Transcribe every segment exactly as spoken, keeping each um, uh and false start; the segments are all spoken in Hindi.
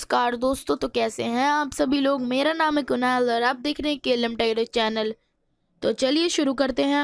नमस्कार दोस्तों, तो कैसे हैं आप सभी लोग। मेरा नाम है कुणाल और आप देख रहे हैं केएलएम टाइगर चैनल। तो चलिए शुरू करते हैं।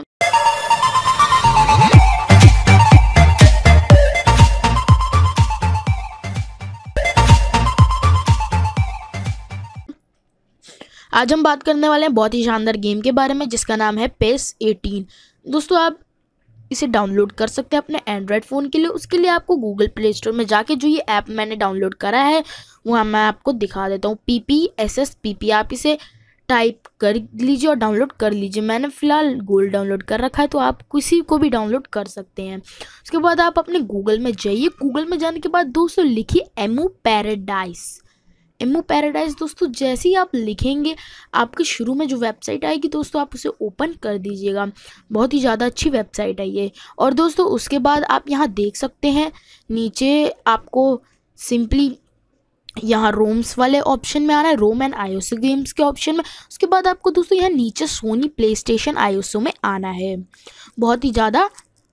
आज हम बात करने वाले हैं बहुत ही शानदार गेम के बारे में जिसका नाम है पेस एटीन। दोस्तों, आप इसे डाउनलोड कर सकते हैं अपने एंड्रॉयड फ़ोन के लिए। उसके लिए आपको गूगल प्ले स्टोर में जाके जो ये ऐप मैंने डाउनलोड करा है वहाँ मैं आपको दिखा देता हूँ। P P S S P P आप इसे टाइप कर लीजिए और डाउनलोड कर लीजिए। मैंने फ़िलहाल गूगल डाउनलोड कर रखा है, तो आप किसी को भी डाउनलोड कर सकते हैं। उसके बाद आप अपने गूगल में जाइए। गूगल में जाने के बाद दोस्तों लिखिए एमू पैराडाइस। एमू पैराडाइस दोस्तों जैसे ही आप लिखेंगे आपके शुरू में जो वेबसाइट आएगी दोस्तों आप उसे ओपन कर दीजिएगा। बहुत ही ज़्यादा अच्छी वेबसाइट है ये। और दोस्तों उसके बाद आप यहाँ देख सकते हैं नीचे आपको सिंपली यहाँ रोम्स वाले ऑप्शन में आना है, रोम एंड आईओएस गेम्स के ऑप्शन में। उसके बाद आपको दोस्तों यहाँ नीचे सोनी प्ले स्टेशन आईओएसओ में आना है। बहुत ही ज़्यादा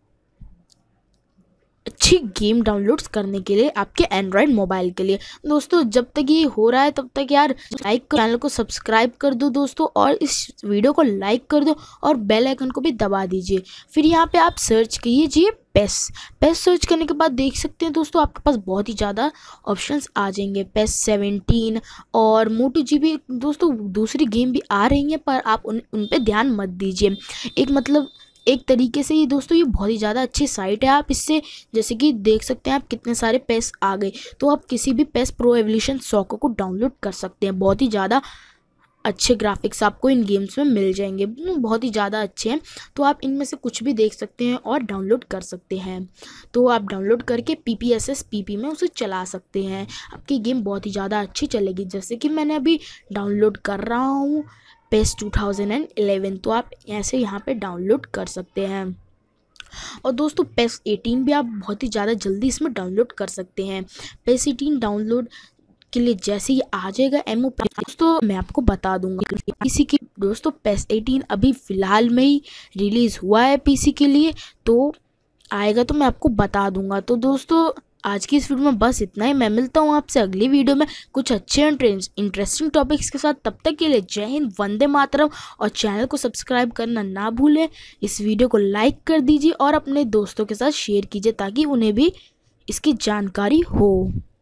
अच्छी गेम डाउनलोड्स करने के लिए आपके एंड्रॉयड मोबाइल के लिए। दोस्तों जब तक ये हो रहा है तब तक यार लाइक कर, चैनल को सब्सक्राइब कर दो दोस्तों, और इस वीडियो को लाइक कर दो और बेल आइकन को भी दबा दीजिए। फिर यहाँ पे आप सर्च कीजिए पेस। पेस सर्च करने के बाद देख सकते हैं दोस्तों आपके पास बहुत ही ज़्यादा ऑप्शंस आ जाएंगे। पेस सेवेंटीन और मोटो जी बी दोस्तों दूसरी गेम भी आ रही हैं, पर आप उन उन पर ध्यान मत दीजिए। एक मतलब एक तरीके से ये दोस्तों ये बहुत ही ज़्यादा अच्छी साइट है। आप इससे जैसे कि देख सकते हैं आप कितने सारे पेस आ गए, तो आप किसी भी पेस प्रो एवोल्यूशन सॉकर को डाउनलोड कर सकते हैं। बहुत ही ज़्यादा अच्छे ग्राफिक्स आपको इन गेम्स में मिल जाएंगे, बहुत ही ज़्यादा अच्छे हैं। तो आप इनमें से कुछ भी देख सकते हैं और डाउनलोड कर सकते हैं। तो आप डाउनलोड करके P P S S P P में उसे चला सकते हैं। आपकी गेम बहुत ही ज़्यादा अच्छी चलेगी। जैसे कि मैंने अभी डाउनलोड कर रहा हूँ पेस टू थाउजेंड इलेवन, तो आप ऐसे यहाँ पे डाउनलोड कर सकते हैं। और दोस्तों पेस एटीन भी आप बहुत ही ज़्यादा जल्दी इसमें डाउनलोड कर सकते हैं। पेस एटीन डाउनलोड के लिए जैसे ही आ जाएगा एमओ दोस्तों मैं आपको बता दूंगा पीसी की। दोस्तों पेस एटीन अभी फ़िलहाल में ही रिलीज़ हुआ है पीसी के लिए, तो आएगा तो मैं आपको बता दूंगा। तो दोस्तों आज की इस वीडियो में बस इतना ही। मैं मिलता हूँ आपसे अगली वीडियो में कुछ अच्छे इंटरेस्टिंग टॉपिक्स के साथ। तब तक के लिए जय हिंद, वंदे मातरम, और चैनल को सब्सक्राइब करना ना भूलें। इस वीडियो को लाइक कर दीजिए और अपने दोस्तों के साथ शेयर कीजिए ताकि उन्हें भी इसकी जानकारी हो।